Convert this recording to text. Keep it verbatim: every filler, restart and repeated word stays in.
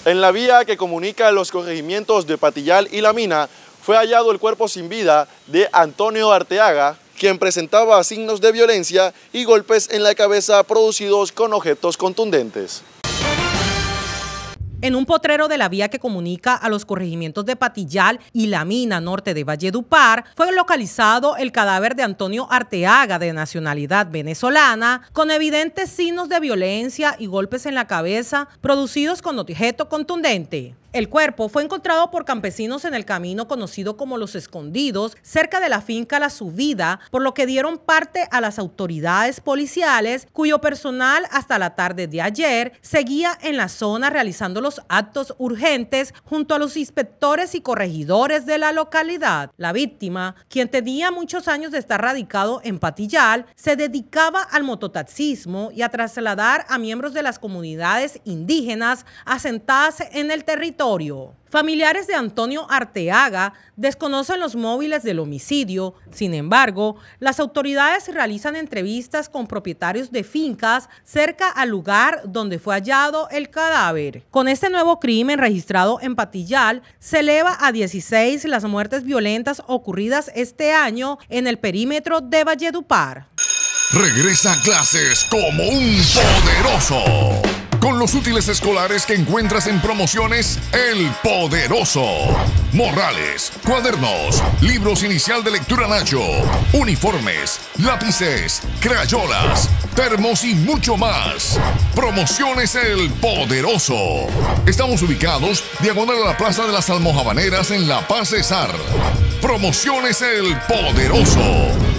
En la vía que comunica los corregimientos de Patillal y La Mina, fue hallado el cuerpo sin vida de Antonio Arteaga, quien presentaba signos de violencia y golpes en la cabeza producidos con objetos contundentes. En un potrero de la vía que comunica a los corregimientos de Patillal y La Mina, norte de Valledupar, fue localizado el cadáver de Antonio Arteaga, de nacionalidad venezolana, con evidentes signos de violencia y golpes en la cabeza producidos con objeto contundente. El cuerpo fue encontrado por campesinos en el camino conocido como Los Escondidos, cerca de la finca La Subida, por lo que dieron parte a las autoridades policiales, cuyo personal hasta la tarde de ayer seguía en la zona realizando los actos urgentes junto a los inspectores y corregidores de la localidad. La víctima, quien tenía muchos años de estar radicado en Patillal, se dedicaba al mototaxismo y a trasladar a miembros de las comunidades indígenas asentadas en el territorio. Familiares de Antonio Arteaga desconocen los móviles del homicidio. Sin embargo, las autoridades realizan entrevistas con propietarios de fincas cerca al lugar donde fue hallado el cadáver. Con este nuevo crimen registrado en Patillal, se eleva a dieciséis las muertes violentas ocurridas este año en el perímetro de Valledupar. Regresa a clases como un poderoso. Con los útiles escolares que encuentras en Promociones El Poderoso. Morrales, cuadernos, libros inicial de lectura Nacho, uniformes, lápices, crayolas, termos y mucho más. Promociones El Poderoso. Estamos ubicados diagonal a la Plaza de las Almojábaneras en La Paz, Cesar. Promociones El Poderoso.